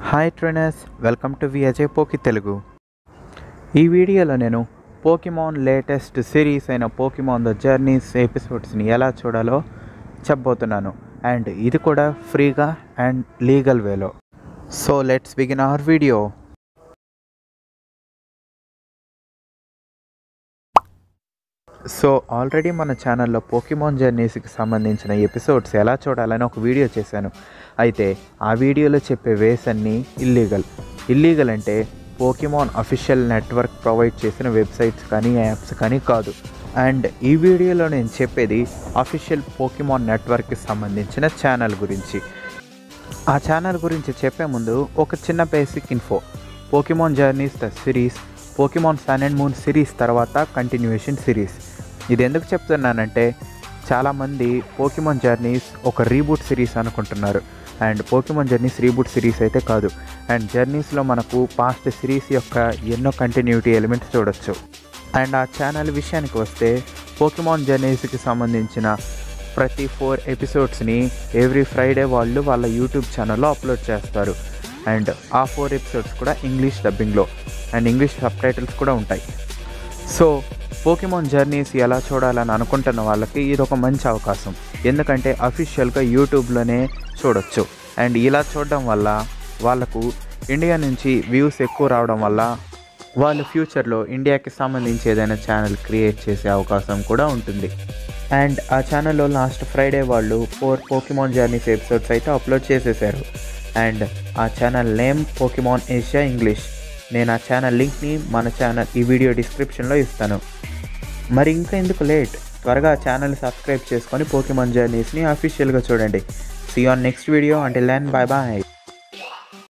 Hi trainers, welcome to Vijay Poki Telugu. ఈ వీడియోలో నేను పోకీమాన్ లేటెస్ట్ సిరీస్ అయిన పోకీమాన్ ద జర్నీస్ ఎపిసోడ్స్ని ఎలా చూడాలో చెప్పబోతున్నాను. అండ్ ఇది కూడా ఫ్రీగా అండ్ లీగల్ వేలో. So let's begin our video. So already మన ఛానల్లో పోకీమాన్ జర్నీస్కి సంబంధించిన ఎపిసోడ్స్ ఎలా చూడాలని ఒక వీడియో చేశాను. అయితే ఆ వీడియోలో చెప్పే వేస్ అన్నీ ఇల్లీగల్ అంటే పోకీమాన్ అఫీషియల్ నెట్వర్క్ ప్రొవైడ్ చేసిన వెబ్సైట్స్ కానీ యాప్స్ కానీ కాదు. అండ్ ఈ వీడియోలో నేను చెప్పేది అఫీషియల్ పోకీమాన్ నెట్వర్క్కి సంబంధించిన ఛానల్ గురించి. ఆ ఛానల్ గురించి చెప్పే ముందు ఒక చిన్న basic info. Pokémon journeys the series Pokémon sun and moon series తర్వాత కంటిన్యూయేషన్ సిరీస్. ఇది ఎందుకు చెప్తున్నానంటే చాలామంది పోకీమాన్ జర్నీస్ ఒక రీబూట్ సిరీస్ అనుకుంటున్నారు. And Pokémon journeys reboot series అయితే కాదు. అండ్ జర్నీస్లో మనకు పాస్ట్ సిరీస్ యొక్క ఎన్నో కంటిన్యూటీ ఎలిమెంట్స్ చూడొచ్చు. అండ్ ఆ ఛానల్ విషయానికి వస్తే పోకీమాన్ జర్నీస్కి సంబంధించిన ప్రతి 4 ఎపిసోడ్స్ని ఎవ్రీ ఫ్రైడే వాళ్ళు వాళ్ళ యూట్యూబ్ ఛానల్లో అప్లోడ్ చేస్తారు. అండ్ ఆ 4 ఎపిసోడ్స్ కూడా ఇంగ్లీష్ డబ్బింగ్లో అండ్ ఇంగ్లీష్ సబ్ టైటిల్స్ కూడా ఉంటాయి. సో పోకీమాన్ జర్నీస్ ఎలా చూడాలని అనుకుంటున్న వాళ్ళకి ఇది ఒక మంచి అవకాశం. ఎందుకంటే అఫీషియల్గా యూట్యూబ్లోనే చూడొచ్చు. అండ్ ఇలా చూడడం వల్ల వాళ్ళకు ఇండియా నుంచి వ్యూస్ ఎక్కువ రావడం వల్ల వాళ్ళు ఫ్యూచర్లో ఇండియాకి సంబంధించి ఏదైనా ఛానల్ క్రియేట్ చేసే అవకాశం కూడా ఉంటుంది. అండ్ ఆ ఛానల్లో లాస్ట్ ఫ్రైడే వాళ్ళు 4 పోకీమాన్ జర్నీస్ ఎపిసోడ్స్ అయితే అప్లోడ్ చేసేసారు. అండ్ ఆ channel name Pokémon Asia English. నేను ఆ ఛానల్ లింక్ని మన ఛానల్ ఈ వీడియో డిస్క్రిప్షన్లో ఇస్తాను. మరి ఇంకా ఎందుకు లేట్, త్వరగా ఆ ఛానల్ సబ్స్క్రైబ్ చేసుకొని పోకీమాన్ జర్నీస్ని అఫీషియల్గా చూడండి. See you on next video. Until then, bye bye.